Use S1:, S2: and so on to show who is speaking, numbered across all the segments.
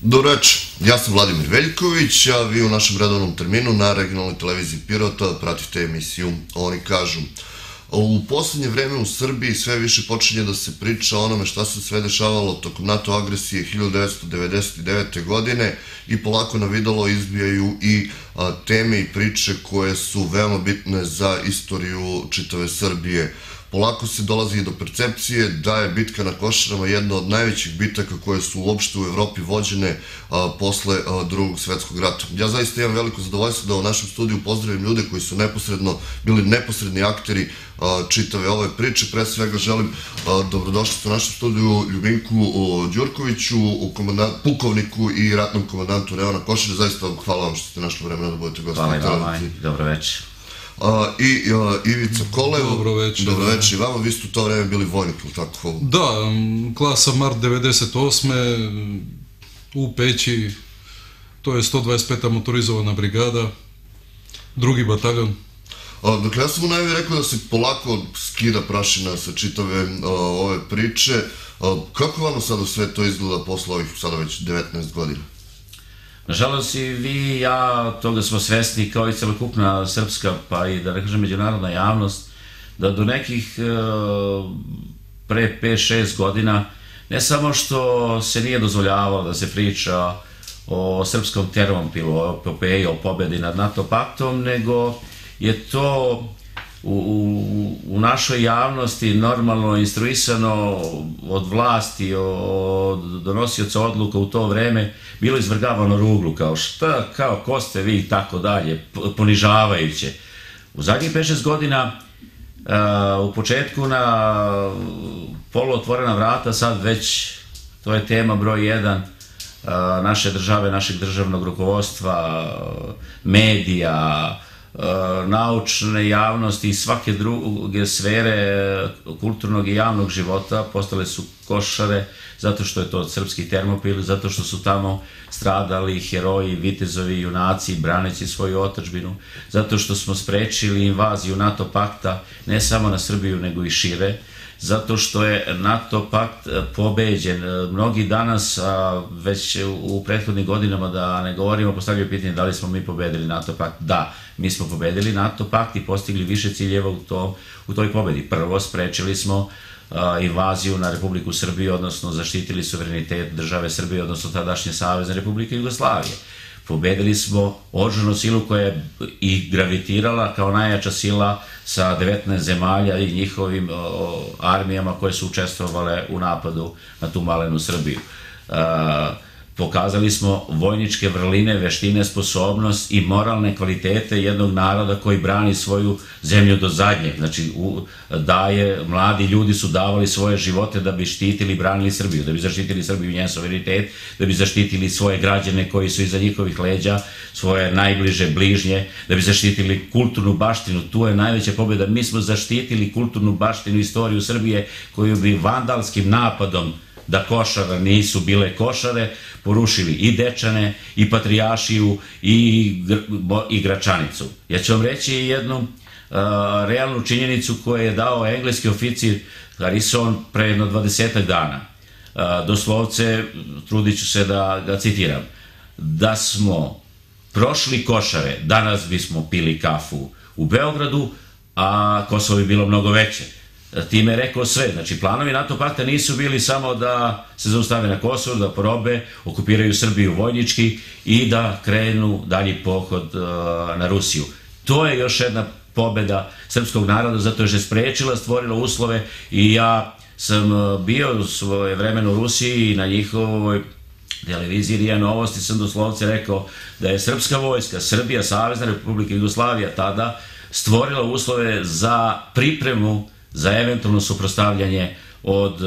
S1: Dobro večer, ja sam Vladimir Veljković, a vi u našem redovnom terminu na regionalnoj televiziji Pirota pratite emisiju Oni kažu. U poslednje vreme u Srbiji sve više počinje da se priča o onome šta se sve dešavalo tokom NATO agresije 1999. godine i polako na videlo izbijaju i teme i priče koje su veoma bitne za istoriju čitave Srbije. Polako se dolazi i do percepcije da je bitka na Košarama jedna od najvećih bitaka koje su uopšte u Evropi vođene posle Drugog svetskog rata. Ja zaista imam veliko zadovoljstvo da u našem studiju pozdravim ljude koji su bili neposredni akteri čitave ove priče. Pre svega želim dobrodošlicu u našem studiju Ljubinku Đurkoviću, pukovniku i ratnom komandantu Reona Košare. Zaista hvala vam što ste našli vremena da budete gosti.
S2: Hvala i vama i dobro večer.
S1: I Ivica Kolev.
S3: Dobro večer.
S1: Dobro večer i vama, vi ste u to vreme bili vojnik, ili tako?
S3: Da, klasa mart 98. u Peći, to je 125. motorizovana brigada, 2. bataljon.
S1: Dakle, ja sam u najavi rekao da se polako skida prašina sa čitave ove priče. Kako vama sada sve to izgleda posle ovih sada već 19 godina?
S2: Nažalost i vi i ja toga smo svesni kao i celokupna srpska pa i da ne kažem međunarodna javnost da do nekih pre 5-6 godina ne samo što se nije dozvoljavalo da se priča o srpskom termopilu, o epopeji, o pobedi nad NATO paktom, nego je to u našoj javnosti normalno instruisano od vlasti, od donosioca odluka u to vreme bilo izvrgavano ruglu, kao šta, kao ko ste vi i tako dalje, ponižavajuće. U zadnjih 5-6 godina, u početku na poluotvorena vrata, sad već to je tema broj 1 naše države, našeg državnog rukovodstva, medija, naučne javnosti i svake druge sfere kulturnog i javnog života postale su Košare, zato što je to srpski termopil, zato što su tamo stradali heroji, vitezovi, junaci, braneći svoju otadžbinu, zato što smo sprečili invaziju NATO pakta ne samo na Srbiju nego i šire, zato što je NATO pakt pobeđen. Mnogi danas, već u prethodnim godinama, da ne govorimo, postavljaju pitanje da li smo mi pobedili NATO pakt. Da, mi smo pobedili NATO pakt i postigli više ciljeva u toj pobedi. Prvo, sprečili smo invaziju na Republiku Srbiju, odnosno zaštitili suverenitet države Srbije, odnosno tadašnje Savezne Republike Jugoslavije. Pobedili smo oružanu silu koja je i gravitirala kao najjača sila sa 19 zemalja i njihovim armijama koje su učestvovale u napadu na tu malenu Srbiju. Pokazali smo vojničke vrline, veštine, sposobnost i moralne kvalitete jednog naroda koji brani svoju zemlju do zadnjeg. Znači, mladi ljudi su davali svoje živote da bi štitili i branili Srbiju, da bi zaštitili Srbiju i njen suverenitet, da bi zaštitili svoje građane koji su iza njihovih leđa, svoje najbliže, bližnje, da bi zaštitili kulturnu baštinu. Tu je najveća pobjeda. Mi smo zaštitili kulturnu baštinu, istoriju Srbije koju bi vandalskim napadom da Košara nisu bile Košare, porušili i Dečane, i Patrijašiju, i Gračanicu. Ja ću vam reći jednu realnu činjenicu koju je dao engleski oficir Harrison pre jedno 20 dana. Doslovce, trudit ću se da ga citiram. Da smo prošli Košare, danas bismo pili kafu u Beogradu, a Kosovo bi bilo mnogo veće. Time je rekao sve. Znači, planovi NATO pakta nisu bili samo da se zaustave na Kosovo, da porobe, okupiraju Srbiju vojnički i da krenu dalji pohod na Rusiju. To je još jedna pobeda srpskog naroda, zato je sprečila, stvorila uslove i ja sam bio svoje vremeno u Rusiji i na njihovoj televiziji RIA Novosti sam doslovce rekao da je srpska vojska, Srbija, Savezna Republika Jugoslavija tada stvorila uslove za pripremu za eventualno suprotstavljanje od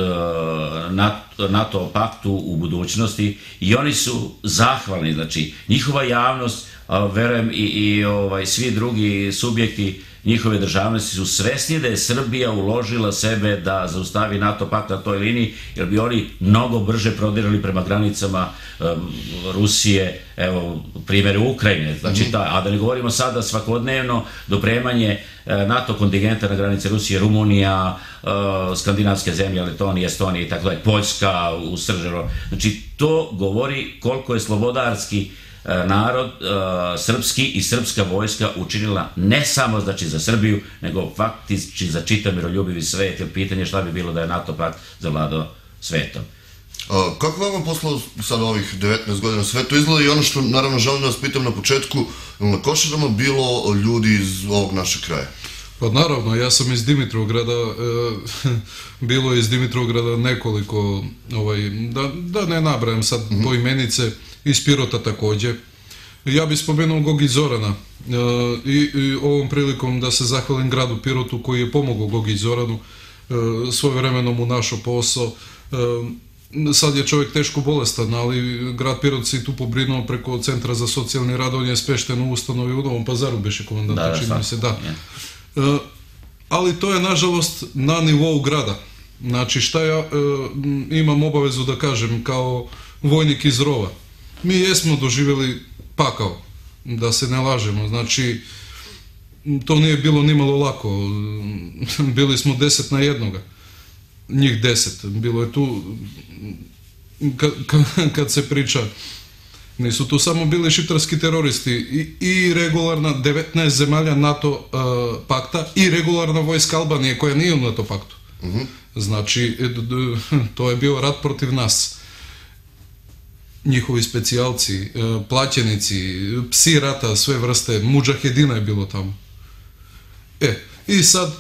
S2: NATO paktu u budućnosti i oni su zahvalni, znači njihova javnost, verujem i svi drugi subjekti njihove državnosti su svesni da je Srbija uložila sebe da zaustavi NATO pakt na toj liniji, jer bi oni mnogo brže prodirali prema granicama Rusije, evo primjer Ukrajine, znači a da ne govorimo sada svakodnevno dopremanje NATO kontingenta na granice Rusije, Rumunija, skandinavske zemlje, Letonija, Estonija i tako dalje, Poljska, u Sržero, znači to govori koliko je slobodarski narod srpski i srpska vojska učinila ne samo znači za Srbiju, nego faktički za čitav miroljubivi svet, jer pitanje šta bi bilo da je NATO pakt zavladao svetom.
S1: Kako vam posle sad ovih 19 godina svetu izgleda i ono što naravno želim da vas pitam na početku, na Košarama bilo ljudi iz ovog našeg kraja?
S3: Pa naravno, ja sam iz Dimitrovgrada, bilo je iz Dimitrovgrada nekoliko, da ne nabrajam sad poimenice, iz Pirota također. Ja bih spomenuo Gogi Zorana i ovom prilikom da se zahvalim gradu Pirotu koji je pomogao Gogi Zoranu, svojevremeno mu našao posao. Sad je čovjek teško bolestan, ali grad Pirot se i tu pobrinuo preko Centra za socijalni rad, on je smešten u ustanovi u Novom Pazaru, beše komandanta, čini mi se, da. Ali to je nažalost na nivou grada. Znači šta ja imam obavezu da kažem kao vojnik iz rova. Mi jesmo doživjeli pakao, da se ne lažemo, znači to nije bilo nimalo lako, bili smo 10 na jednoga, njih 10, bilo je tu, kad se priča, nisu tu samo bili šiptarski teroristi, i regularna 19 zemalja NATO pakta i regularna vojska Albanije koja nije u NATO paktu. Znači, to je bio rat protiv nas. Njihovi specijalci, plaćenici, psi rata, sve vrste, mudžahedina je bilo tamo. I sad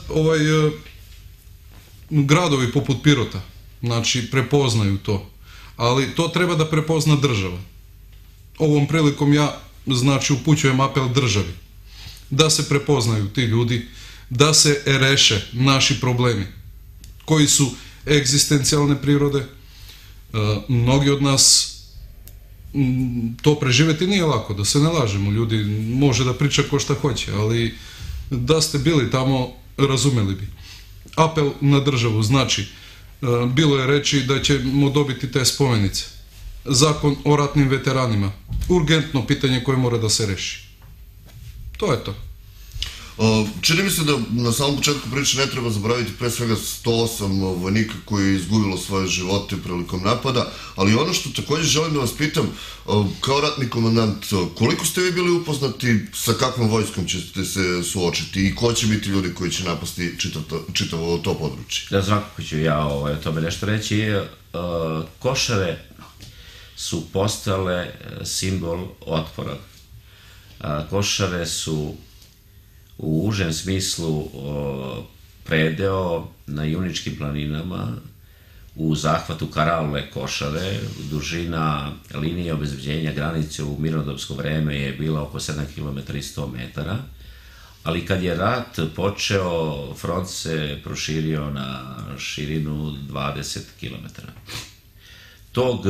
S3: gradovi poput Pirota, znači prepoznaju to, ali to treba da prepozna država. Ovom prilikom ja, znači, upućujem apel državi, da se prepoznaju ti ljudi, da se reše naši problemi, koji su egzistencijalne prirode. Mnogi od nas to preživjeti nije lako, da se ne lažemo, ljudi može da priča ko šta hoće, ali da ste bili tamo, razumeli bi. Apel na državu, znači, bilo je reći da ćemo dobiti te spomenice. Zakon o ratnim veteranima, urgentno pitanje koje mora da se reši. To je to.
S1: Čini mi se da na samom početku priče ne treba zaboraviti pre svega 108 vojnika koji je izgubilo svoje živote prilikom napada, ali ono što također želim da vas pitam, kao ratni komandant, koliko ste vi bili upoznati sa kakvom vojskom ćete se suočiti i ko će biti ljudi koji će napasti čitavo to područje?
S2: Da, svakako ću ja o tome nešto reći. Košare su postale simbol otpora. Košare su u užem smislu predeo na Juničkim planinama u zahvatu Karaule Košare. Dužina linije obezbeđenja granice u mirnodopsko vreme je bila oko 7 km i 100 metara, ali kad je rat počeo, front se proširio na širinu 20 km. Tog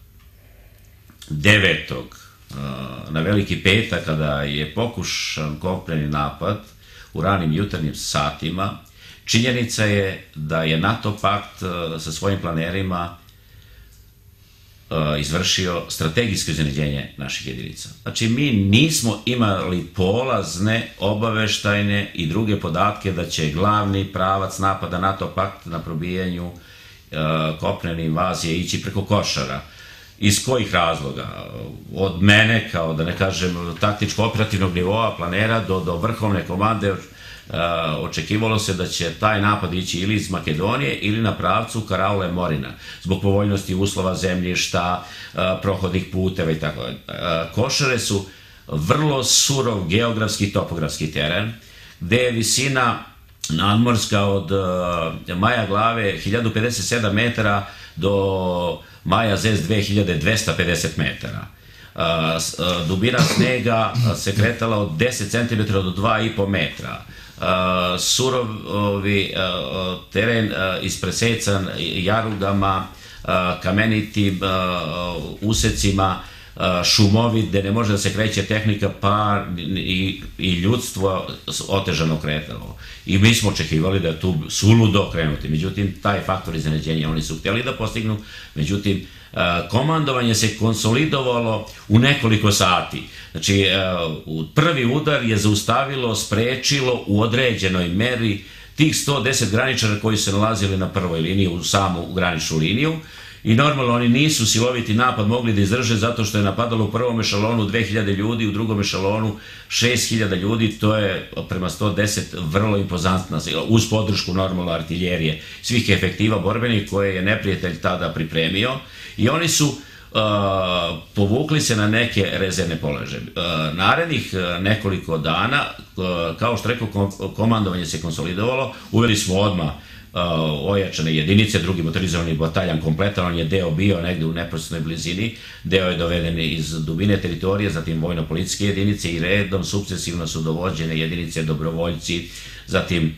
S2: 9. na Veliki petak, kada je pokušan kopneni napad u ranim jutarnjim satima, činjenica je da je NATO pakt sa svojim planerima izvršio strategijsko iznenađenje naših jedinica. Znači, mi nismo imali polazne, obaveštajne i druge podatke da će glavni pravac napada NATO pakt na probijanju kopnene invazije ići preko Košara. Iz kojih razloga? Od mene, kao da ne kažem taktičko-operativnog nivoa, planera, do vrhovne komande, očekivalo se da će taj napad ići ili iz Makedonije ili na pravcu Karaule Morina, zbog povoljnosti uslova zemljišta, prohodnih puteva i tako. Košare su vrlo surov geografski i topografski teren, gde je visina nadmorska od Maja Glave 1057 metara do Maja Zez 2250 metara. Dubina snega se kretala od 10 cm do 2,5 metra. Surovi teren ispresecan jarugama, kamenitim usecima, šumovit, gde ne može da se kreće tehnika, pa i ljudstvo otežano kretalo. I mi smo očekivali da je tu suludo krenuti, međutim, taj faktor iznenađenja oni su htjeli da postignu, međutim, komandovanje se konsolidovalo u nekoliko sati. Znači, prvi udar je zaustavilo, sprečilo u određenoj meri tih 110 graničara koji su se nalazili na prvoj liniji, u samu graničnu liniju, i normalno oni nisu siloviti napad mogli da izdrže zato što je napadalo u prvom ešalonu 2000 ljudi, u drugom ešalonu 6000 ljudi, to je prema 110 vrlo impozantna sila, uz podršku normalno artiljerije, svih efektiva borbenih koje je neprijatelj tada pripremio, i oni su povukli se na neke rezervne položaje. Narednih nekoliko dana, kao što rekao, komandovanje se konsolidovalo, uveli smo odmah ojačane jedinice, drugi motorizovani bataljan kompletan, on je deo bio negde u neposrednoj blizini, deo je doveden iz dubine teritorije, zatim vojno-policijske jedinice i redom sukcesivno su dovođene jedinice dobrovoljci, zatim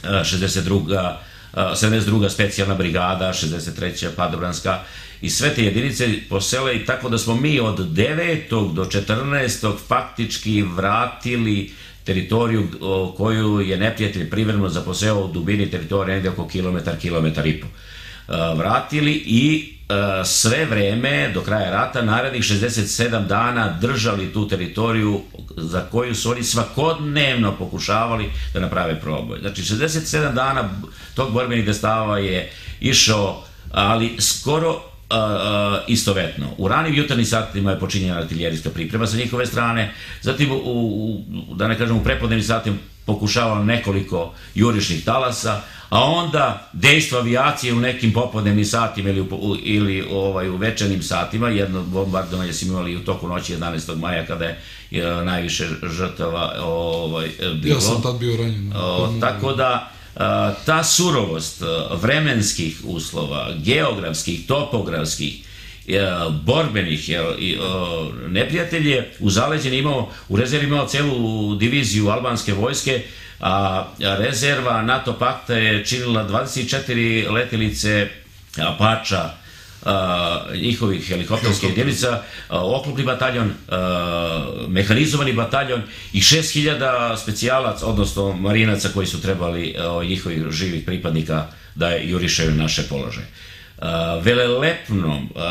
S2: 72. specijalna brigada, 63. padobranska, i sve te jedinice posele, i tako da smo mi od 9. do 14. faktički vratili teritoriju koju je neprijatelj privremeno zaposeo u dubini teritorije negde oko kilometar i po. Vratili i sve vreme do kraja rata, narednih 67 dana držali tu teritoriju za koju su oni svakodnevno pokušavali da naprave proboj. Znači 67 dana tog borbenih dejstava je išao, ali skoro istovetno. U ranim jutarnjim satima je počinjena artiljerijska priprema sa njihove strane, zatim da ne kažem u prepodnevnim satima pokušavalo nekoliko jurišnih talasa, a onda dejstvo avijacije u nekim popodnevnim satima ili u večernim satima. Jedno bombardovanje smo imali u toku noći 11. maja kada je najviše žrtava bilo.
S3: Ja sam tad bio ranjen.
S2: Tako da ta surovost vremenskih uslova, geografskih, topografskih, borbenih, neprijatelj je u zaleđeni imao, u rezervi imao celu diviziju albanske vojske, a rezerva NATO pakta je činila 24 letelice Apača, njihovih helikopterskih jedinica, oklopni bataljon, mehanizovani bataljon i 6000 specijalaca, odnosno marinaca koji su trebali njihovih živih pripadnika da jurišaju naše položaje. Velelepnom,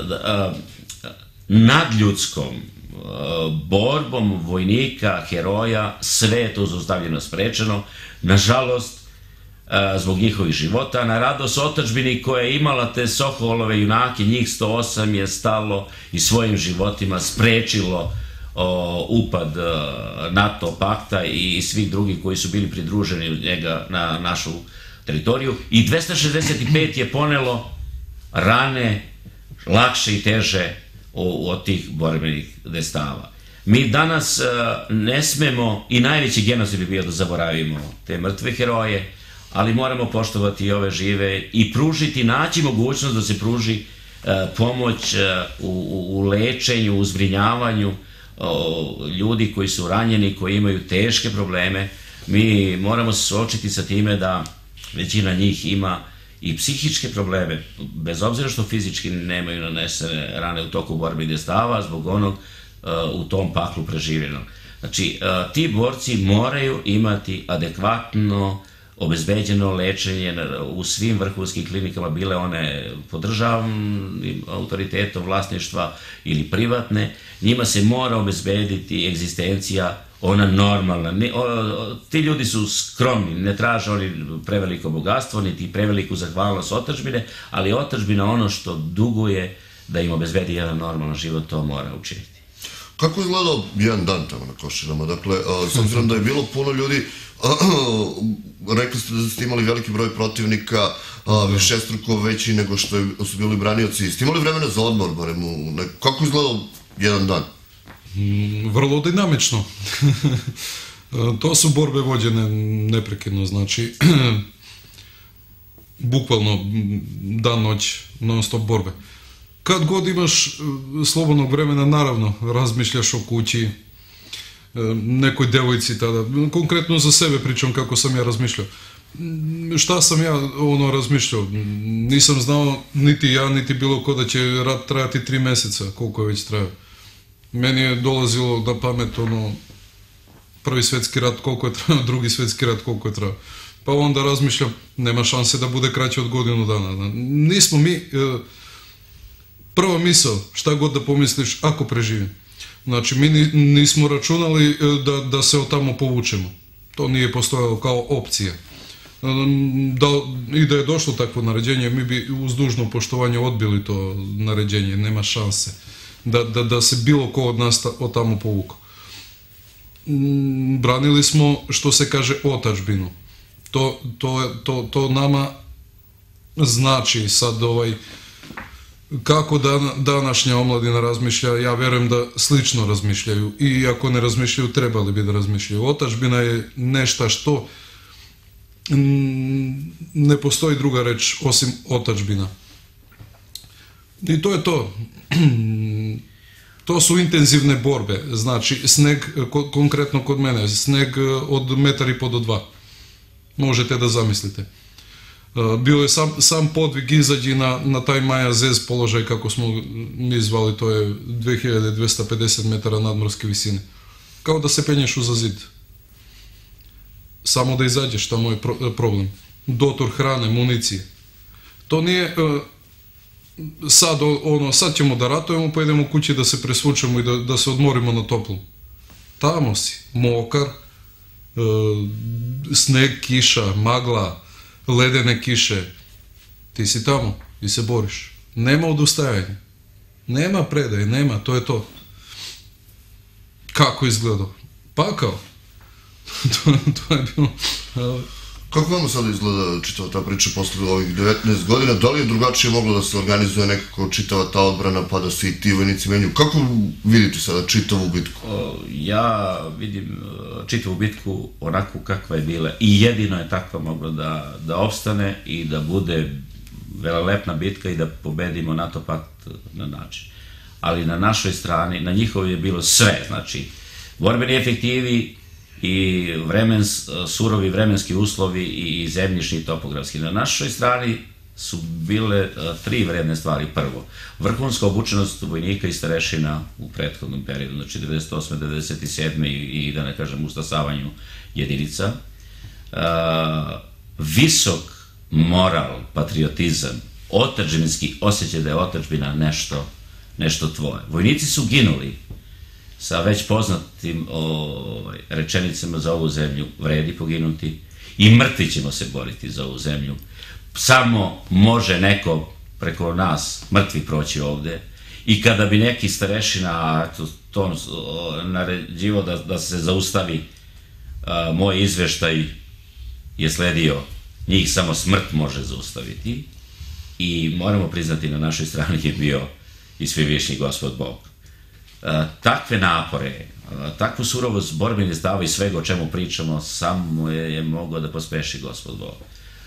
S2: nadljudskom borbom vojnika, heroja, sve je to zaustavljeno, sprečeno, nažalost, zbog njihovih života, na radost otadžbini koja je imala te Sokolove junake, njih 108 je stalo i svojim životima sprečilo upad NATO pakta i svih drugih koji su bili pridruženi od njega na našu teritoriju, i 265 je ponelo rane lakše i teže od tih borbenih dejstava. Mi danas ne smemo, i najveći genocid bi bio da zaboravimo te mrtve heroje, ali moramo poštovati i ove žive i pružiti, naći mogućnost da se pruži pomoć u lečenju, u zbrinjavanju ljudi koji su ranjeni, koji imaju teške probleme. Mi moramo se suočiti sa time da većina njih ima i psihičke probleme, bez obzira što fizički nemaju nanesene rane u toku borbe i dejstava, zbog onog u tom paklu preživljenog. Znači, ti borci moraju imati adekvatno obezbeđeno lečenje u svim vrhunskim klinikama, bile one pod državnim autoritetom vlasništva ili privatne. Njima se mora obezbediti egzistencija, ona normalna. Ti ljudi su skromni, ne traže oni preveliko bogatstvo, niti preveliku zahvalnost otadžbine, ali otadžbina ono što duguje da im obezbedi jedan normalan život, to mora učiniti.
S1: Kako je izgledao jedan dan tamo na Košarama? Dakle, s obzirom da je bilo puno ljudi, rekli ste da ste imali veliki broj protivnika, višestruko veći nego što su bili branioci. Ste imali vremena za odmor, barem kako je izgledao jedan dan?
S3: Vrlo dinamično. To su borbe vođene neprekidno, znači bukvalno dan, noć, non stop borbe. Kad god imaš slobodnog vremena, naravno, razmišljaš o kući, nekoj devojci tada, konkretno za sebe pričam kako sam ja razmišljao. Šta sam ja razmišljao? Nisam znao, niti ja, niti bilo ko, da će rat trajati 3 meseca, koliko je već trajao. Meni je dolazilo na pamet prvi svjetski rat koliko je trajao, drugi svjetski rat koliko je trajao. Pa onda razmišljam, nema šanse da bude kraće od godinu dana. Nismo mi, prva misao, šta god da pomisliš, ako preživim. Znači, mi nismo računali da se od tamo povučemo. To nije postojalo kao opcija. I da je došlo takvo naređenje, mi bi uz dužno poštovanje odbili to naređenje, nema šanse da se bilo ko od nas od tamo povukao. Branili smo, što se kaže, otadžbinu. To nama znači sad kako današnja omladina razmišlja, ja vjerujem da slično razmišljaju i ako ne razmišljaju, trebali bi da razmišljaju. Otadžbina je nešto što ne postoji druga reč osim otadžbina. I to je to. To su intenzivne borbe, znači sneg, konkretno kod mene, sneg od 1,5 do 2. Možete da zamislite. Bio je sam podvig izađi na taj Maja Zez položaj, kako smo mi zvali, to je 2250 metara nadmorske visine. Kao da se penješ uza zid. Samo da izađeš, tamo je problem. Dotor hrane, municije. To nije sad ćemo da ratujemo, pa idemo kući da se presvučemo i da se odmorimo na toplom. Tamo si, mokar, sneg, kiša, magla, ledene kiše. Ti si tamo i se boriš. Nema odustajanja. Nema predaje, nema, to je to. Kako izgledao? Pakao. To je bilo...
S1: Kako vam sada izgleda čitava ta priča posle ovih 19 godina? Da li je drugačije moglo da se organizuje nekako čitava ta odbrana pa da se i ti vojnici menjaju? Kako vidite sada čitavu bitku?
S2: Ja vidim čitavu bitku onako kakva je bila i jedino je takva mogla da opstane i da bude velelepna bitka i da pobedimo NATO pakt na način. Ali na našoj strani, na njihovoj je bilo sve, znači borbeni efektivi i surovi vremenski uslovi i zemljišni i topografski. Na našoj strani su bile 3 vredne stvari. Prvo, vrhunska obučenost vojnika i starešina u prethodnom periodu, znači 98. 97. i da ne kažem ustasavanju jedinica. Visok moral, patriotizam, otadžbinski osjećaj da je otadžbina nešto tvoje. Vojnici su ginuli sa već poznatim rečenicama za ovu zemlju vredi poginuti i mrtvi ćemo se boriti za ovu zemlju. Samo može neko preko nas mrtvi proći ovde i kada bi neki starešina to naređivo da se zaustavi, moj izveštaj je sledio, njih samo smrt može zaustaviti i moramo priznati na našoj strani je bio i svevišnji Gospod Bog. Takve napore, takvu surovost borbeni stava i svega o čemu pričamo samo je mogao da pospeši Gospod Bog.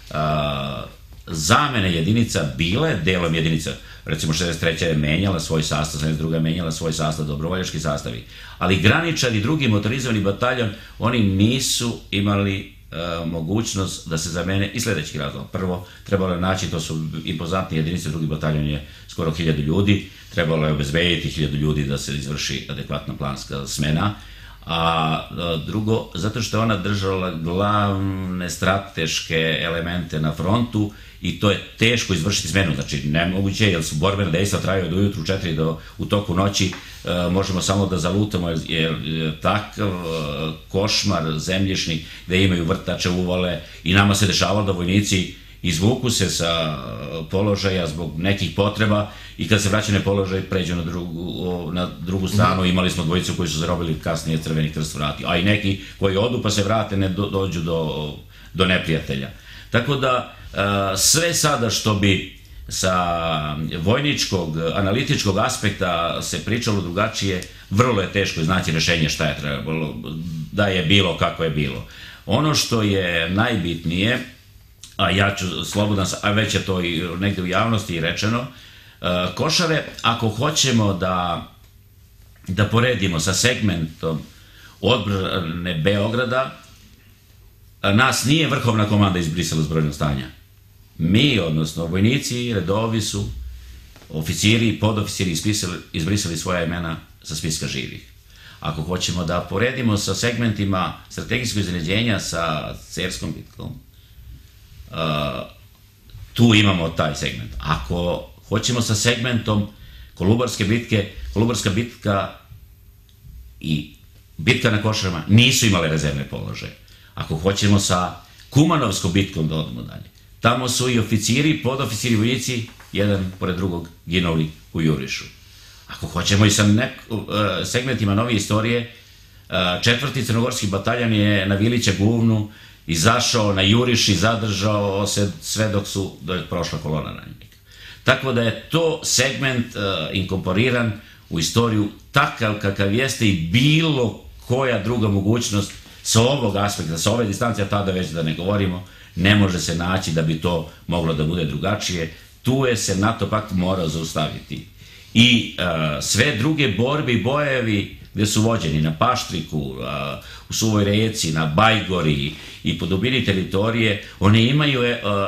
S2: Zamene jedinica bile delom jedinica, recimo 63. je menjala svoj sastav, 72. je menjala svoj sastav, dobrovoljački sastavi, ali graničar i drugi motorizovani bataljon, oni nisu imali mogućnost da se zamene iz sledećih razloga. Prvo, trebalo je naći, to su impozantne jedinice, drugi bataljon je skoro 1000 ljudi, trebalo je obezbediti 1000 ljudi da se izvrši adekvatna planska smena, a drugo, zato što je ona držala glavne strateške elemente na frontu i to je teško izvršiti smenu, znači nemoguće, jer su borbene dejstva traju od ujutru 4 do u toku noći, možemo samo da zalutamo, jer takav košmar zemljišni gde imaju vrtače, uvale i nama se dešavalo da vojnici izvuku se sa položaja zbog nekih potreba i kad se vraćaju na položaj pređu na drugu stranu. Imali smo dvojicu koji su zarobili, kasnije Crveni krst vratio, a i neki koji odu pa se vrate, ne dođu do neprijatelja. Tako da sve sada što bi sa vojničkog, analitičkog aspekta se pričalo drugačije, vrlo je teško iznaći rešenje šta je trebalo, da je bilo kako je bilo. Ono što je najbitnije, a ja ću slobodan, a već je to i negde u javnosti i rečeno, Košare, ako hoćemo da poredimo sa segmentom odbrane Beograda, nas nije vrhovna komanda izbrisala iz brojnog stanja. Mi, odnosno vojnici, redovi su, oficiri i podoficiri izbrisali svoja imena sa spiska živih. Ako hoćemo da poredimo sa segmentima strategijskog iznenađenja sa Cerskom bitkom, tu imamo taj segment. Ako hoćemo sa segmentom Kolubarske bitke, Kolubarska bitka i bitka na Košarama nisu imale rezervne položaje. Ako hoćemo sa Kumanovskom bitkom da odemo dalje, tamo su i oficiri, podoficiri, vojnici, jedan pored drugog ginuli u jurišu. Ako hoćemo i sa segmentima novije istorije, 4. crnogorski bataljan je na Vilića Guvnu izašao na juriš i zadržao se sve dok je prošla kolona ranjenika. Tako da je to segment inkorporiran u istoriju takav kakav jeste i bilo koja druga mogućnost sa ovog aspekta, sa ove distancije, a tada već da ne govorimo, ne može se naći da bi to moglo da bude drugačije. Tu je se NATO pakt morao zaustaviti. I sve druge borbe i bojevi gde su vođeni na Paštriku, u Suvoj Reci, na Bajgori i po dubini teritorije, one imaju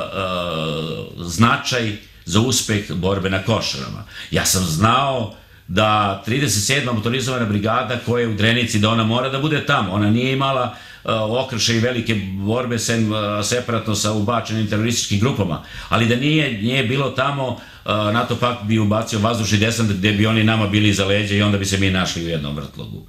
S2: značaj za uspeh borbe na Košarama. Ja sam znao da 37. motorizovana brigada koja je u Drenici, da ona mora da bude tamo. Ona nije imala okršaj i velike borbe separatno sa ubačenim terorističkim grupama, ali da nije bilo tamo, NATO pakt bi ubacio vazdušni desant gde bi oni nama bili iza leđa i onda bi se mi našli u jednom vrtlogu.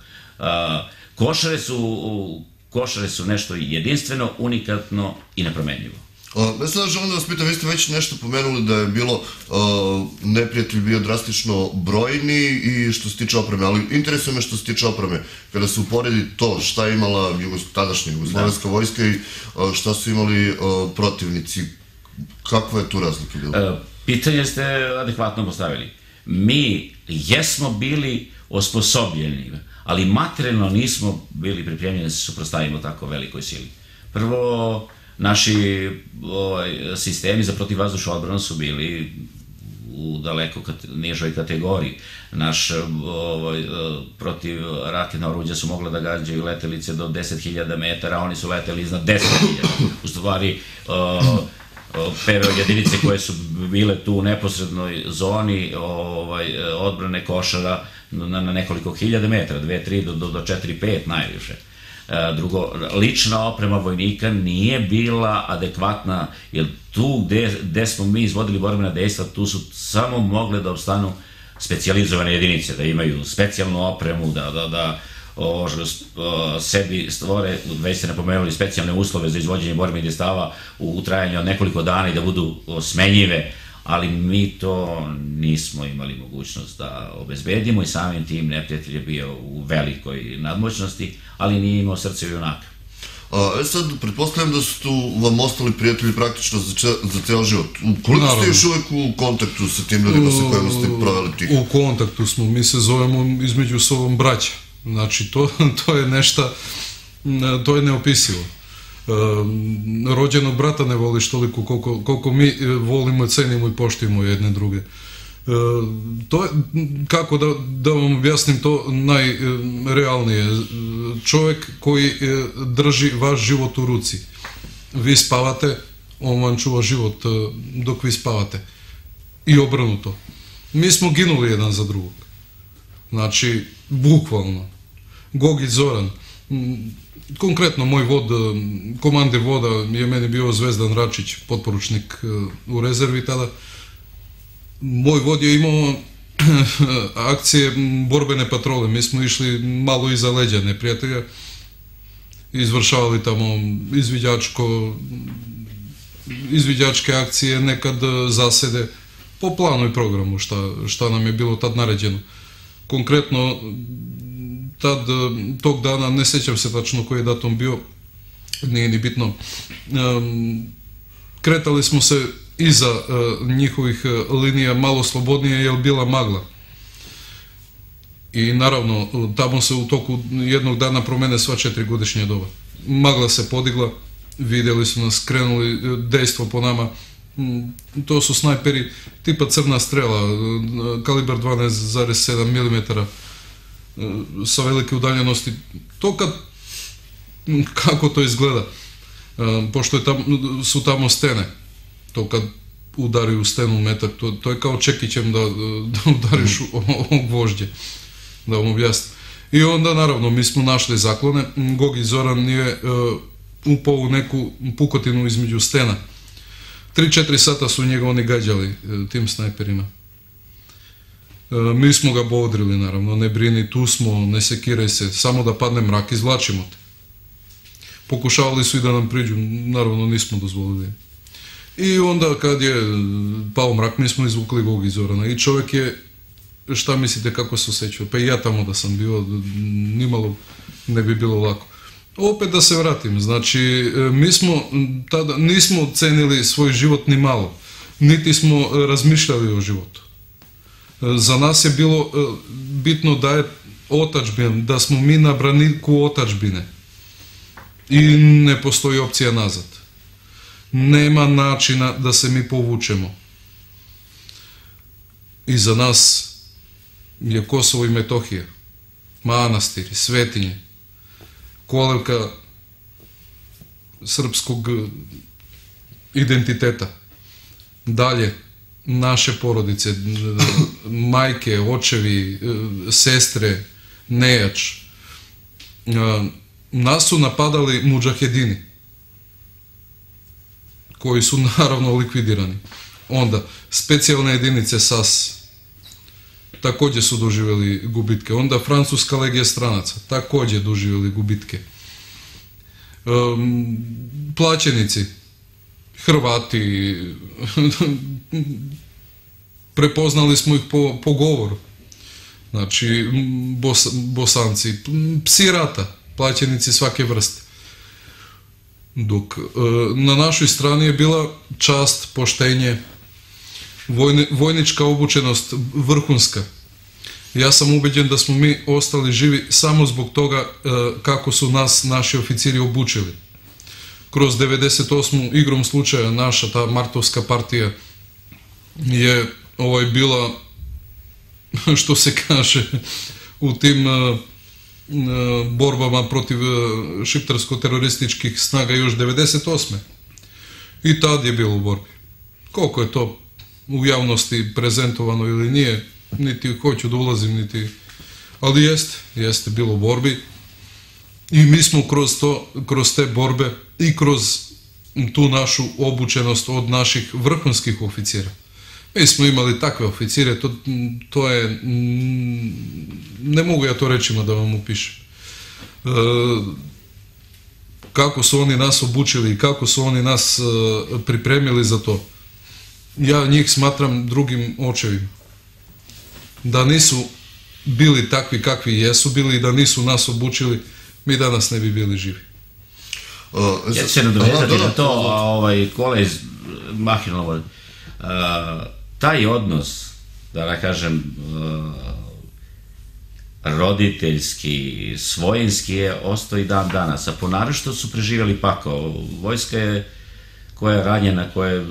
S2: Košare su nešto jedinstveno, unikatno i nepromenljivo.
S1: Ja sada želim da vas pitam, vi ste već nešto pomenuli da je bilo, neprijatelj bio drastično brojni i što se tiče opreme, ali interesuje me što se tiče opreme, kada se uporedi to šta je imala tadašnja jugoslovenska vojska i šta su imali protivnici, kakva je tu razlika bila?
S2: Pitanje ste adekvatno postavili. Mi jesmo bili osposobljeni, ali materijalno nismo bili pripremljeni da se suprotstavimo tako velikoj sili. Prvo, naši sistemi za protivvazdušnu odbranu su bili u daleko nižoj kategoriji. Naš protivraketna oruđa su mogla da gađaju letelice do 10.000 metara, oni su leteli iznad 10.000. U stvari, PVO jedinice koje su bile tu u neposrednoj zoni odbrane Košara na nekoliko hiljada metara, 2, 3 do 4, 5 najviše. Drugo, lična oprema vojnika nije bila adekvatna, jer tu gde smo mi izvodili borbena dejstva, tu su samo mogle da opstanu specijalizovane jedinice, da imaju specijalnu opremu, da sebi stvore, već ste napomenuli, specijalne uslove za izvođenje borbenih dejstava u trajanju od nekoliko dana i da budu smenjive, ali mi to nismo imali mogućnost da obezbedimo i samim tim neprijatelj je bio u velikoj nadmoćnosti, ali nije imao srce junaka.
S1: Sad, pretpostavljam da su tu vam ostali prijatelji praktično za ceo život. Koliko ste još uvek u kontaktu sa tim ljudima sa kojima ste proveli tih?
S3: U kontaktu smo, mi se zovemo između sobom braća. Znači, to je nešto, to je neopisivo. Rođenog brata ne voliš toliko koliko mi volimo, cenimo i poštujemo jedne druge. To je, kako da vam objasnim to najrealnije, čovjek koji drži vaš život u ruci, vi spavate, on vam čuva život dok vi spavate i obrnuto. Mi smo ginuli jedan za drugog, znači bukvalno. Gogić Zoran, konkretno moj vod, komandir voda je meni bio Zvezdan Račić, potporučnik u rezervi tada. Moj vod je imao akcije borbene patrole, mi smo išli malo iza leđa neprijatelja, izvršavali tamo izviđačke akcije, nekad zasede, po planu i programu šta nam je bilo tad naređeno. Konkretno, tog dana, ne sjećam se tačno koji je datum bio, nije ni bitno, kretali smo se iza njihovih linija malo slobodnije jer bila magla. I naravno, tamo se u toku jednog dana promene sva 4 godišnja doba. Magla se podigla, vidjeli su nas, krenuli dejstvo po nama. To su snajperi tipa crna strela, kalibar 12,7 mm sa velike udaljenosti. To kako to izgleda, pošto su tamo stene, to kad udari u stenu metak, to je kao čekićem da udariš o gvožđe. da vam objasnim. I onda naravno mi smo našli zaklone, Gogi Zoran je upao u neku pukotinu između stena. 3-4 sata su njega oni gađali tim snajperima. Mi smo ga bodrili naravno, ne brini, tu smo, ne sekiraj se, samo da padne mrak, izvlačimo te. Pokušavali su i da nam priđu, naravno nismo dozvolili. I onda kad je pao mrak, mi smo izvukli Gogi Zorana i čovjek je, šta mislite kako se osjećao? Pa i ja tamo da sam bio, nimalo ne bi bilo lako. Opet da se vratim, znači mi smo tada nismo cenili svoj život ni malo, niti smo razmišljali o životu. Za nas je bilo bitno da je otadžbina, da smo mi na braniku otadžbine i ne postoji opcija nazad. Nema načina da se mi povučemo. I za nas je Kosovo i Metohija, manastiri, svetinje, kolevka srpskog identiteta. Dalje, naše porodice, majke, očevi, sestre, nejač. Nas su napadali mudžahedini, koji su naravno likvidirani. Onda, specijalne jedinice SAS također su doživjeli gubitke. Onda Francuska legija stranaca također doživjeli gubitke. Plaćenici, Hrvati, prepoznali smo ih po govoru. Znači, Bosanci, psi rata, plaćenici svake vrste. Dok na našoj strani je bila čast, poštenje, vojnička obučenost vrhunska. Ja sam ubeđen da smo mi ostali živi samo zbog toga kako su nas naši oficiri obučili. Kroz 98. igrom slučaja naša ta martovska partija je bila, što se kaže, u tim borbama protiv šiptarsko-terorističkih snaga još 98. I tad je bilo u borbi. Koliko je to u javnosti prezentovano ili nije, niti hoću da ulazim, niti... Ali jeste bilo u borbi. I mi smo kroz te borbe i kroz tu našu obučenost od naših vrhunskih oficira. Mi smo imali takve oficire, to je, ne mogu ja to rečima da vam upišem. Kako su oni nas obučili i kako su oni nas pripremili za to. Ja njih smatram drugim očevima. Da nisu bili takvi kakvi jesu bili i da nisu nas obučili, mi danas ne bi bili živi.
S2: Ja ću se nadovezati na to, Kola iz Mahinovog, taj odnos, da kažem, roditeljski, svojinski je ostao i dan danas, a ponaročito su preživjeli pakao. Vojska je koja je ranjena,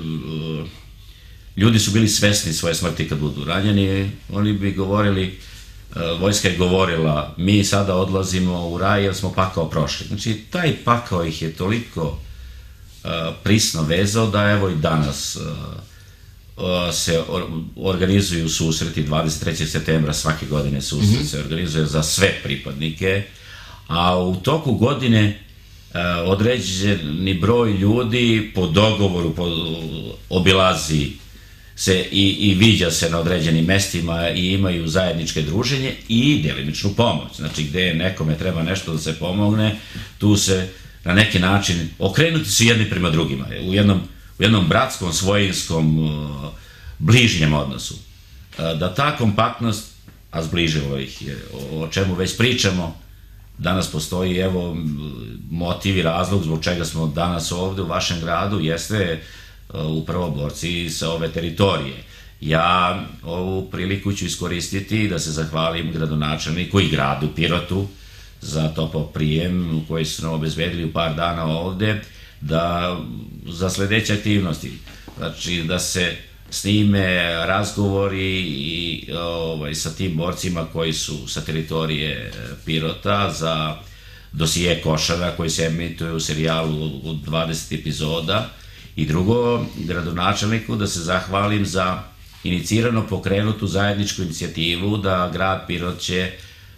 S2: ljudi su bili svesni svoje smrti kad budu ranjeni, oni bi govorili, vojska je govorila, mi sada odlazimo u raj jer smo pakao prošli. Znači, taj pakao ih je toliko prisno vezao da evo i danas se organizuju susreti, 23. septembra svake godine susret se organizuje za sve pripadnike, a u toku godine određeni broj ljudi po dogovoru obilazi se i viđa se na određenim mestima i imaju zajedničke druženje i delimičnu pomoć. Znači, gde nekome treba nešto da se pomogne, tu se na neki način okrenuti su jedni prema drugima, u jednom bratskom, svojinskom, bližnjem odnosu. Da ta kompaktnost, a zbližilo ih je, o čemu već pričamo, danas postoji, evo, motiv i razlog zbog čega smo danas ovde u vašem gradu, jeste upravo borci sa ove teritorije. Ja ovu priliku ću iskoristiti da se zahvalim gradonačelniku i gradu Pirotu za topao prijem koji su nam obezbedili u par dana ovde, za sledeće aktivnosti. Znači, da se snime razgovori i sa tim borcima koji su sa teritorije Pirota za dosije Košara koji se emituje u serijalu u 20 epizoda. I drugo, gradonačelniku da se zahvalim za inicirano pokrenutu zajedničku inicijativu da grad Pirot će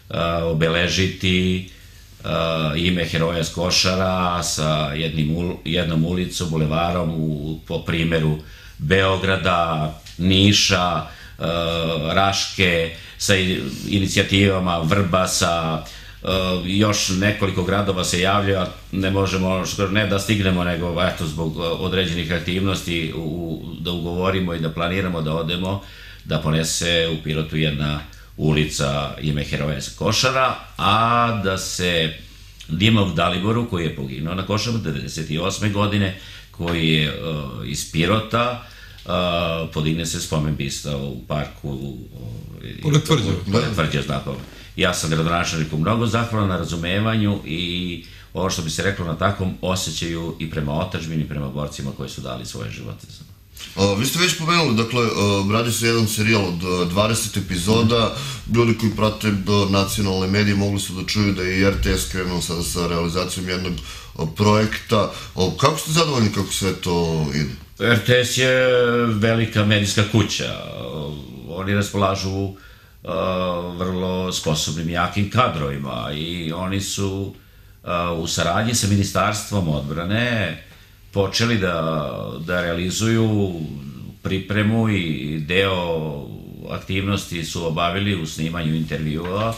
S2: obeležiti ime heroja s Košara sa jednom ulicom, bulevarom po primjeru Beograda, Niša, Raške, sa inicijativama Vrbasa, još nekoliko gradova se javljaju, a ne možemo, ne da stignemo, nego eto zbog određenih aktivnosti da ugovorimo i da planiramo da odemo, da ponese u Pirotu jedna ulica ime heroja sa Košara, a da se Dimov Daliboru, koji je poginuo na Košaru 1998. godine, koji je iz Pirota, podigne se spomen bista u parku
S3: pored
S2: Tvrđe znakova. Ja sam gradonačelniku mnogo zahvalan na razumevanju i ovo što bi se reklo na takvom osjećaju i prema otadžbini i prema borcima koji su dali svoje živote.
S1: Vi ste već pomenuli, dakle, radi se jedan serijal od 20 epizoda, ljudi koji prate nacionalne medije mogli su da čuju da je i RTS krenuo sada sa realizacijom jednog projekta. Kako ste zadovoljni kako sve to ide?
S2: RTS je velika medijska kuća, oni raspolažu vrlo sposobnim i jakim kadrovima i oni su u saradnji sa Ministarstvom odbrane počeli da realizuju pripremu i deo aktivnosti su obavili u snimanju intervjua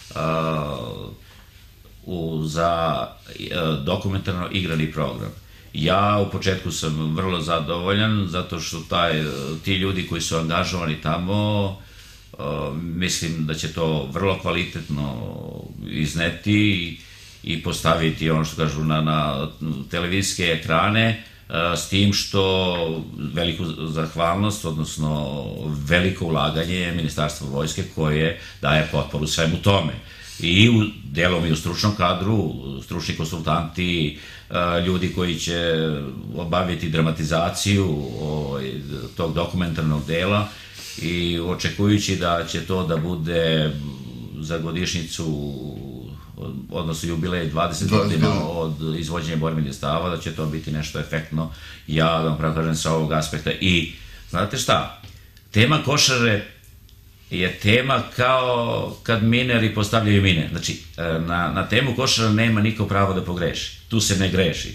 S2: za dokumentarno igrani program. Ja u početku sam vrlo zadovoljan zato što ti ljudi koji su angažovani tamo mislim da će to vrlo kvalitetno izneti i postaviti ono što kažu na televizijske ekrane, s tim što veliku zahvalnost, odnosno veliko ulaganje Ministarstva vojske koje daje potporu svemu tome. I delom i u stručnom kadru, stručni konsultanti, ljudi koji će obaviti dramatizaciju tog dokumentarnog dela i očekujući da će to da bude za godišnjicu, odnosno jubilej 20 godina od izvođenja borbenih stava, da će to biti nešto efektno, ja da vam pravo kažem sa ovog aspekta. I znate šta, tema Košare je tema kao kad mineri postavljaju mine. Znači, na temu Košara nema niko pravo da pogreši. Tu se ne greši.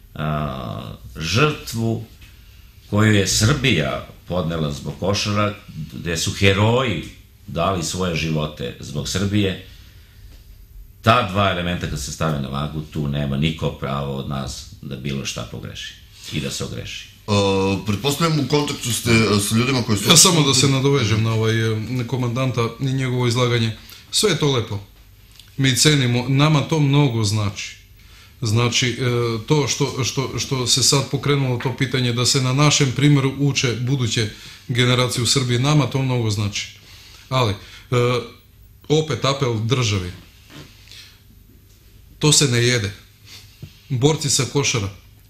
S2: Žrtvu koju je Srbija podnela zbog Košara, gde su heroji dali svoje živote zbog Srbije, ta dva elementa kad se stave na vagu, tu nema niko pravo od nas da bilo šta pogreši i da se ogreši.
S1: Pretpostavljam u kontaktu ste sa ljudima koji su...
S3: Ja samo da se nadovežem na komandanta i njegovo izlaganje. Sve je to lepo. Mi cenimo, nama to mnogo znači. Znači, to što se sad pokrenulo to pitanje da se na našem primjeru uče buduće generacije u Srbiji, nama to mnogo znači. Ali, opet apel državi. To se ne jede. Borci sa Košara,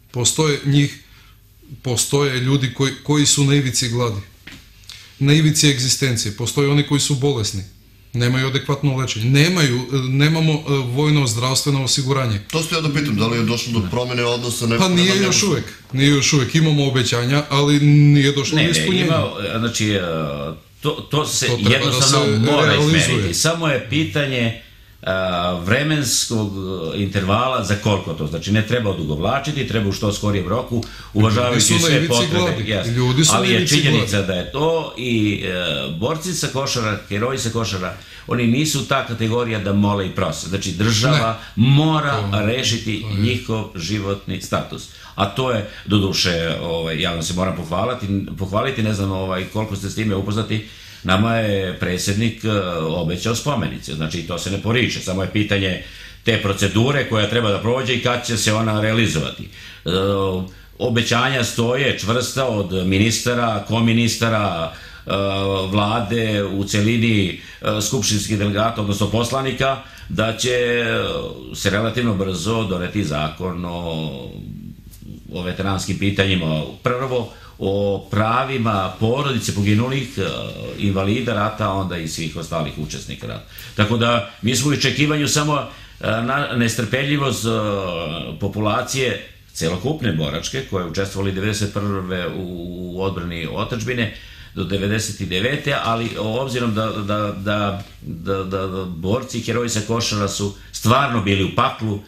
S3: postoje ljudi koji su na ivici gladi, na ivici egzistencije, postoje oni koji su bolesni, nemaju adekvatno lečenje, nemamo vojno zdravstveno osiguranje.
S1: To ste ja da pitam, da li je došlo do promene odnosa?
S3: Pa nije još uvijek, imamo obećanja, ali nije došlo do ispunjenja.
S2: Znači, to se jednostavno mora izmeniti, samo je pitanje vremenskog intervala za koliko to. Znači, ne treba odugovlačiti, treba u što skorijem roku, uvažavajući sve potrebe. Ali je činjenica da je to i borci sa Košara, heroji sa Košara, oni nisu ta kategorija da mole i prose. Znači, država mora rešiti njihov životni status. A to je, doduše, ja vam se moram pohvaliti, ne znam koliko ste s time upoznati, nama je predsjednik obećao spomenice, znači to se ne poriče, samo je pitanje te procedure koja treba da prođe i kad će se ona realizovati. Obećanja stoje čvrsta od ministara, koministara, vlade, u celini skupštinskih delegata, odnosno poslanika, da će se relativno brzo doneti zakon o veteranskim pitanjima. Prvo, o pravima porodice poginulih, invalida rata, onda i svih ostalih učesnika rata. Tako da mi smo u očekivanju samo nestrpeljivost populacije celokupne boračke, koje je učestvovali 1991. u odbrani otadžbine, do 99. ali obzirom da borci i heroji sa Košara su stvarno bili u paklu,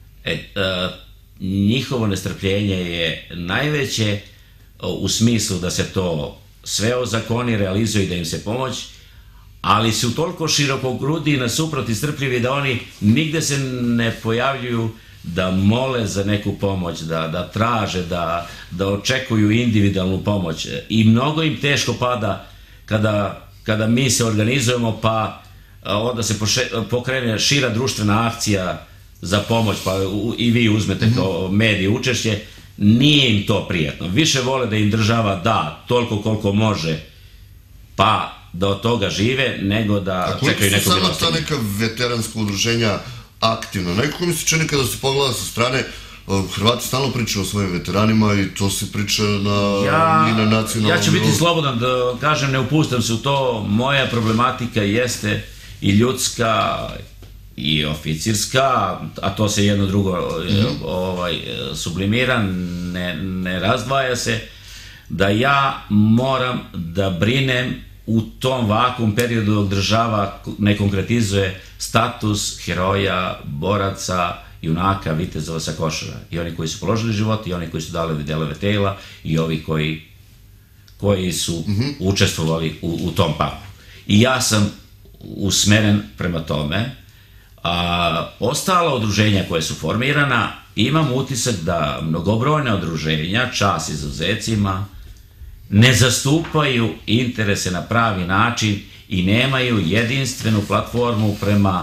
S2: njihovo nestrpljenje je najveće u smislu da se to sve ozakoni, realizuje i da im se pomoć, ali su toliko širokogrudi i nasuprot i strpljivi da oni nigde se ne pojavljuju da mole za neku pomoć, da traže, da očekuju individualnu pomoć. I mnogo im teško pada kada mi se organizujemo, pa onda se pokrene šira društvena akcija za pomoć, pa i vi uzmete kao medije učešće, nije im to prijatno. Više vole da im država da toliko koliko može, pa da od toga žive, nego da čekaju neku milostinju.
S1: A koliko su sama ta neka veteranska udruženja aktivna? Nekako mi se čini kada se pogleda sa strane, Hrvati stalno pričaju o svojim veteranima i to se priča i na nacionalnom.
S2: Ja ću biti slobodan da kažem, ne upustam se u to. Moja problematika jeste i ljudska i oficirska, a to se jedno drugo sublimira, ne razdvaja se, da ja moram da brinem u tom vakum periodu dok država ne konkretizuje status heroja, boraca, junaka, vitezova sa Košara. I oni koji su položili život, i oni koji su dali delove tela, i ovi koji su učestvovali u tom paklu. I ja sam usmeren prema tome. Ostala udruženja koja su formirana, imam utisak da mnogobrojna udruženja, čast izuzecima, ne zastupaju interese na pravi način i nemaju jedinstvenu platformu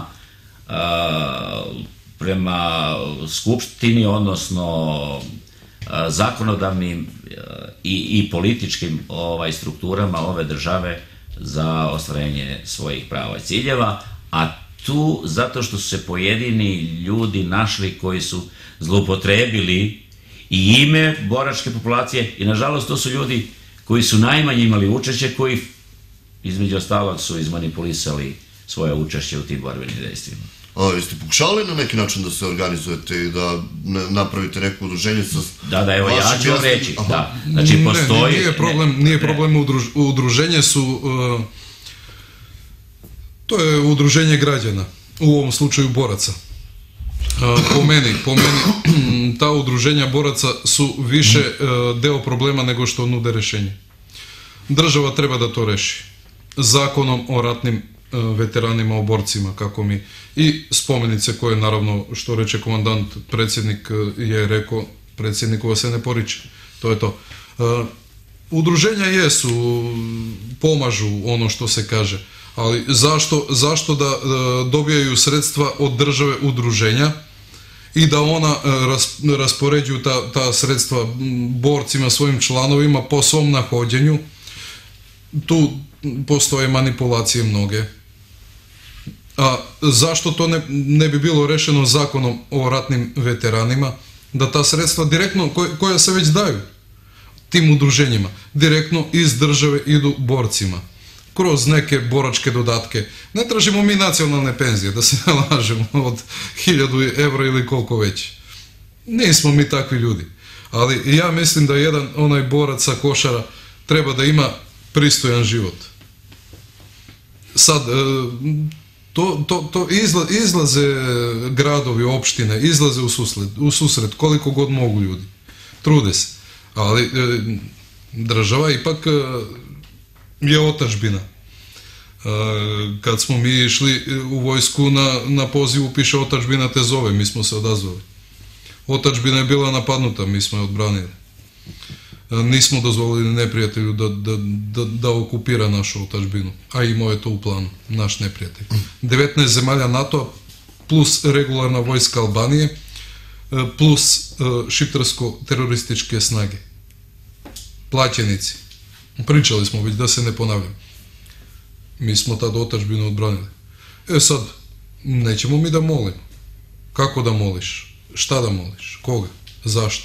S2: prema skupštini, odnosno zakonodavnim i političkim strukturama ove države za ostvarenje svojih prava i ciljeva, a tu zato što su se pojedini ljudi našli koji su zloupotrebili i ime boračke populacije i nažalost to su ljudi koji su najmanje imali učešće, koji između ostalog su izmanipulisali svoje učešće u tim borbenim dejstvima.
S1: Jeste pokušali na neki način da se organizujete i da napravite neko udruženje sa...
S2: Da, evo ja ću vam reći. Znači postoji...
S3: Nije problem, udruženje su... To je udruženje građana, u ovom slučaju boraca. Po meni, ta udruženja boraca su više deo problema nego što nude rešenje. Država treba da to reši. Zakonom o ratnim veteranima, o borcima, kako mi. I spomenice koje, naravno, što reče komandant, predsjednik je rekao, predsjednikova se ne poriče. To je to. Udruženja jesu, pomažu ono što se kaže. Ali zašto da dobijaju sredstva od države udruženja i da ona raspoređuju ta sredstva borcima, svojim članovima po svom nahođenju? Tu postoje manipulacije mnoge. A zašto to ne bi bilo rešeno zakonom o ratnim veteranima, da ta sredstva direktno, koja se već daju tim udruženjima, direktno iz države idu borcima kroz neke boračke dodatke. Ne tražimo mi nacionalne penzije, da se ne lažemo, od 1000 evra ili koliko već. Nismo mi takvi ljudi. Ali ja mislim da jedan onaj borac sa Košara treba da ima pristojan život. Sad, to izlaze gradovi, opštine, izlaze u susret koliko god mogu ljudi. Trude se. Ali država ipak je otadžbina. Kad smo mi išli u vojsku, na pozivu piše otadžbina te zove, mi smo se odazvali. Otadžbina je bila napadnuta, mi smo je odbranili. Nismo dozvolili neprijatelju da okupira našu otadžbinu, a imao je to u planu, naš neprijatelj. 19 zemalja NATO plus regularna vojska Albanije plus šiptarsko-terorističke snage. Plaćenici. Pričali smo već, da se ne ponavljam. Mi smo tad otadžbinu odbranili. Sad, nećemo mi da molimo. Kako da moliš? Šta da moliš? Koga? Zašto?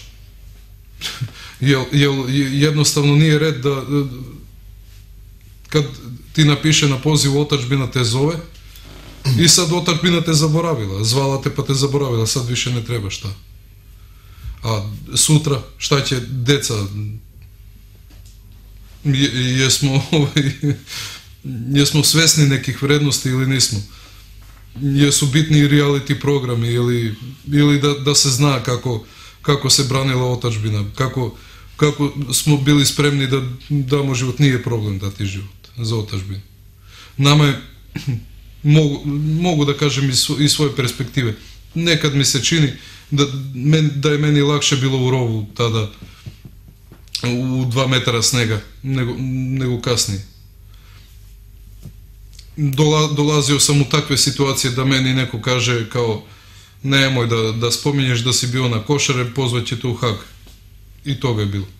S3: Jednostavno nije red da kad ti napiše na pozivu otadžbina te zove i sad otadžbina te zaboravila. Zvala te pa te zaboravila, sad više ne treba, šta? A sutra šta će deca... jesmo svesni nekih vrednosti ili nismo. Jesu bitni reality programi ili da se zna kako se branila otadžbina, kako smo bili spremni da damo život. Nije problem dati život za otadžbinu. Nama je, mogu da kažem iz svoje perspektive, nekad mi se čini da je meni lakše bilo u rovu tada u 2 metra snega nego kasnije. Dolazio sam u takve situacije da meni neko kaže kao nemoj da spominješ da si bio na Košare, pozvat te u Hag. I toga je bilo.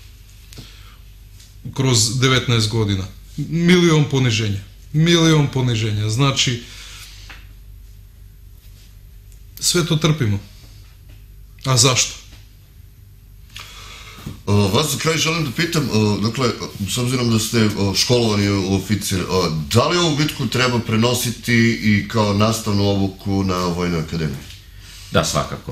S3: Kroz 19 godina. Milion poniženja. Znači, sve to trpimo. A zašto?
S1: Vas za kraj želim da pitam, dakle, s obzirom da ste školovani oficir, da li ovu bitku treba prenositi i kao nastavnu obuku na Vojnoj akademiji?
S2: Da, svakako.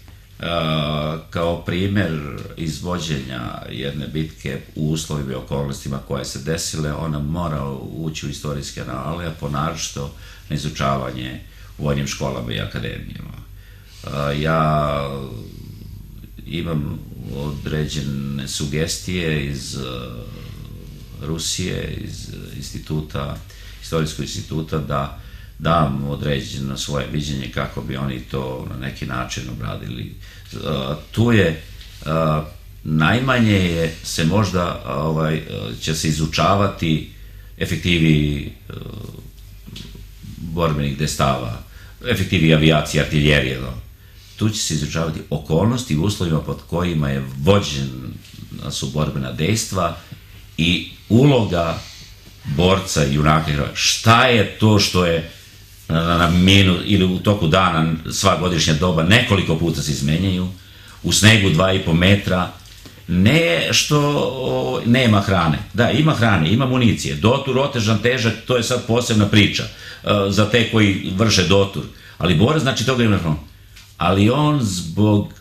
S2: Kao primjer izvođenja jedne bitke u uslovima i okolnostima koje se desile, ona mora ući u istorijske anale, a ponaročito na izučavanje u vojnim školama i akademijama. Ja imam određene sugestije iz Rusije, iz istorijskog instituta, da dam određeno svoje viđenje kako bi oni to na neki način obradili. Tu je najmanje se možda će se izučavati efektivi borbenih destava, efektivi avijacije, artiljerije. Tu će se izučavati okolnosti u uslovima pod kojima je vođena su borbena dejstva i uloga borca i junaka. Šta je to što je na minu ili u toku dana sva godišnja doba nekoliko puta se izmenjaju, u snegu 2,5 metra, ne što nema hrane. Da, ima hrane, ima municije. Dotur, otežan, težak, to je sad posebna priča za te koji vrše dotur. Ali borac, znači toga ima hranu. Ali on zbog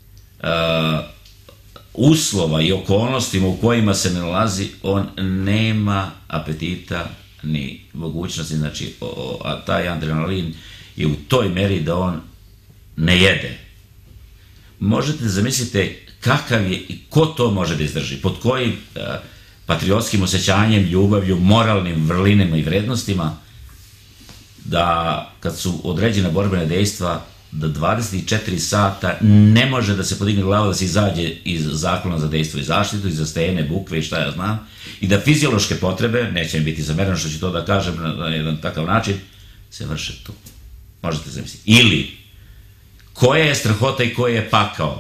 S2: uslova i okolnostima u kojima se nalazi, on nema apetita ni mogućnosti, znači, a taj adrenalin je u toj meri da on ne jede. Možete zamislite kakav je i ko to može da izdrži, pod kojim patriotskim osjećanjem, ljubavlju, moralnim vrlinama i vrednostima, da kad su određena borbena dejstva, da 24 sata ne može da se podigne glava, da se izađe iz zaklona za dejstvo i zaštitu, iza stene, bukve i šta ja znam, i da fiziološke potrebe, neće mi biti zamereno što ću to da kažem na jedan takav način, se vrše tu. Možete zamisliti. Ili, koja je strahota i koja je pakao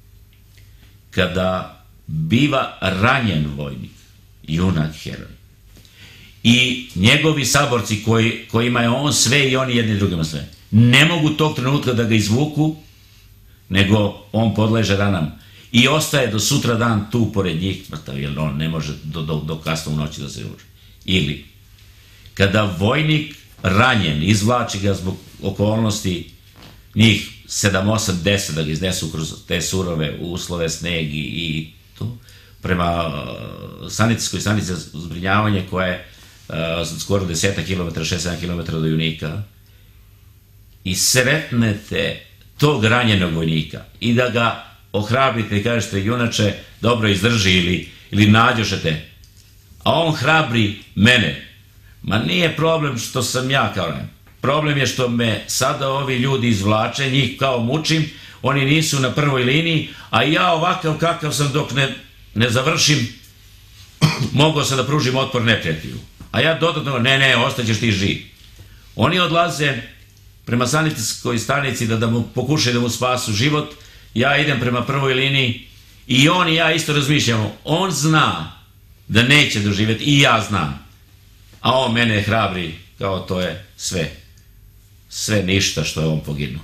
S2: kada biva ranjen vojnik, junak, heroj, i njegovi saborci kojima je on sve i oni jedni drugima sve, ne mogu tog trenutka da ga izvuku, nego on podleže ranama i ostaje do sutra dan tu pored njih, jer on ne može do kasno u noći da se uđe. Ili, kada vojnik ranjen, izvlači ga zbog okolnosti, njih 7, 8, 10 da ga iznesu kroz te surove uslove, sneg i to, prema sanitetskoj stanici za zbrinjavanje koja je skoro 10 km, 6-7 km do Junika, i sretnete tog ranjenog vojnika i da ga ohrabrite i kažete, junače, dobro izdrži ili nađošete, a on hrabri mene. Ma nije problem što sam ja kao ranjen. Problem je što me sada ovi ljudi izvlače, njih kao mučim, oni nisu na prvoj liniji, a ja ovakav kakav sam dok ne završim, mogao sam da pružim otpor neprijatelju. A ja dodatno, ne, ostaćeš ti živ. Oni odlaze prema sanitetskoj stanici da mu pokušaju da mu spasu život, ja idem prema prvoj liniji i on i ja isto razmišljamo. On zna da neće doživjeti i ja znam, a on mene hrabri kao to je sve ništa što je on poginuo.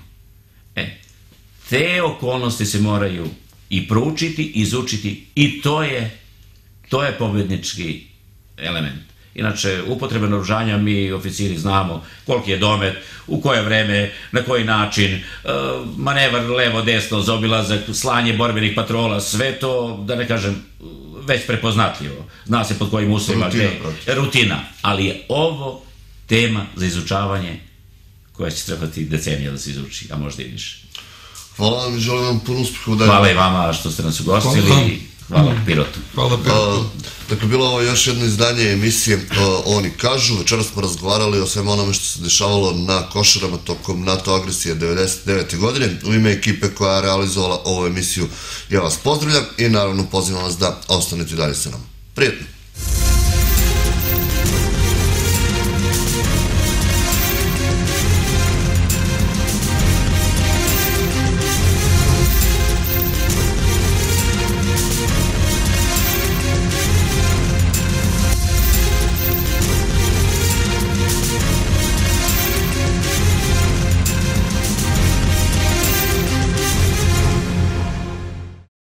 S2: Te okolnosti se moraju i proučiti, izučiti i to je pobednički element. Inače, upotrebe naoružanja mi oficiri znamo koliki je domet, u koje vreme, na koji način, manevar levo, desno, zaobilazak, slanje borbenih patrola, sve to, da ne kažem, već prepoznatljivo. Zna se pod kojim uslovima. Rutina. Ali je ovo tema za izučavanje koja će trebati decenija da se izuči, a možda i više.
S1: Hvala vam i želim vam puno uspeha u dalje.
S2: Hvala i vama što ste nas ugostili. Hvala Pirotu.
S3: Hvala Pirotu.
S1: Dakle, bilo ovo još jedno izdanje emisije Oni kažu. Večeras smo razgovarali o svemu onome što se dešavalo na Košarama tokom NATO agresije 1999. godine. U ime ekipe koja je realizovala ovu emisiju ja vas pozdravljam i naravno pozivam vas da ostanete dalje sa nama. Prijetno!